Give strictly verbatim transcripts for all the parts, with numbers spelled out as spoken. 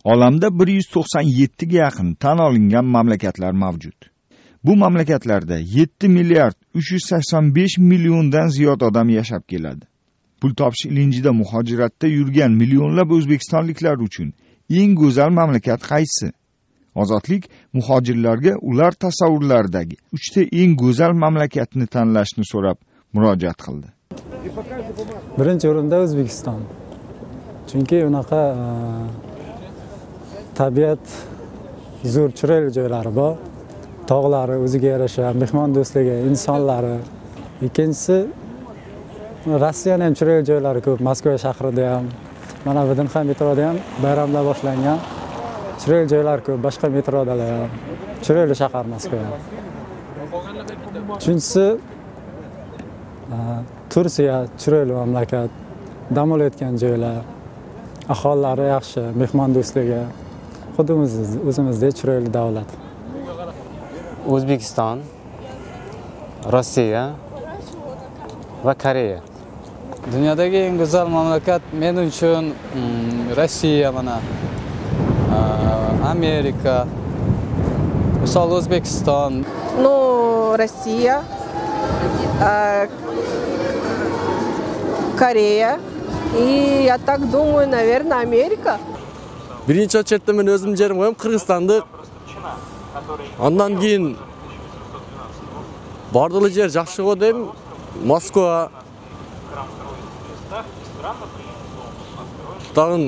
Olamda bir yuz to'qson yetti ga yaqin tan olingan mamlakatlar mavjud. Bu mamlakatlarda yetti milliard uch yuz sakson besh milliondan ziyod odam yashab keladi. Pul topish ilinjida muhojiratda yurgan millionlab o'zbekistonliklar uchun eng go'zal mamlakat qaysi? Ozodlik muhojirlarga ular tasavvurlaridagi uchta eng go'zal mamlakatni tanlashni so'rab murojaat qildi. Birinchi o'rinda O'zbekiston. Chunki unaqa tabiat zo'r chiroyli joylari bor. Tog'lari o'ziga yarasha, mehmondo'stligi, insonlari. Ikkinchisi Rossiyaning ham chiroyli joylari ko'p. Moskva shahrida ham, mana bu Dinha metroda ham bayramlar boshlangan. Chiroyli joylar ko'p, boshqa metrodalar ham. Chiroyli shahar Moskva. Uchinchisi Turkiya chiroyli mamlakat, dam olayotgan joylar, aholilari yaxshi, mehmondo'stligi, xuddi o'zimizdek chiroyli davlat. O'zbekiston, Rossiya va Koreya. Dunyodagi eng go'zal mamlakat men uchun Rossiya mana, Amerika, misol O'zbekiston. Ну, Россия, Корея и, я так думаю, наверное, Америка. Birinchi o'chirda men o'zim jerim qo'yim Qirg'izistonda. Ondan keyin bordili yer yaxshi qo'ydim. Moskva. Tag'in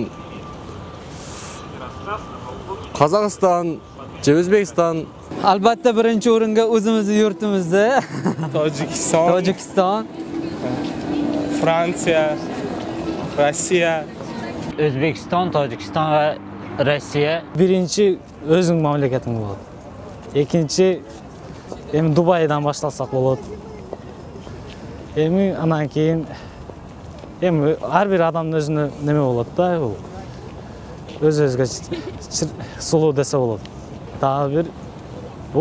Qozog'iston, O'zbekiston. Albatta birinchi o'ringa o'zimizning yurtimizda Tojikiston, Tojikiston, Fransiya, Rossiya, O'zbekiston, Tojikiston va Rossiya. Birinchi o'zing mamlakating bo'ladi. Ikkinchi endi Dubaydan boshlasak bo'ladi. Endi anan keyin endi har bir odamning o'zini nima bo'ladi-da, u o'z-o'ziga suluv desa bo'ladi. Daha bir bu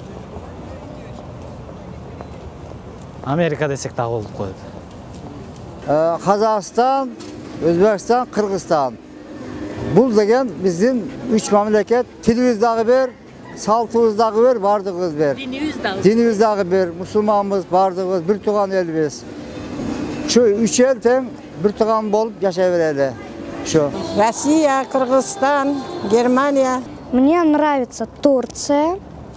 Amerika desek daha oldu koydu. Qozog'iston, O'zbekiston, Qirg'iziston. Bu degan bizim üç mamlakat, tilimizdagi bir, saltımızdagi bir, bardığımız bir. Dinimizdagi. Dinimizdagi bir, musulmonmiz, bardığımız bir tuğan elimiz. Şu üç el teng bir tuğan bolup yaşayveradi. Şu. Россия, Кыргызстан, Германия. Мне нравится Турция,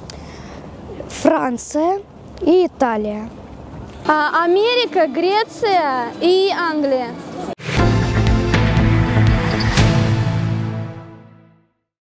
Франция и Италия. Америка, Греция и Англия.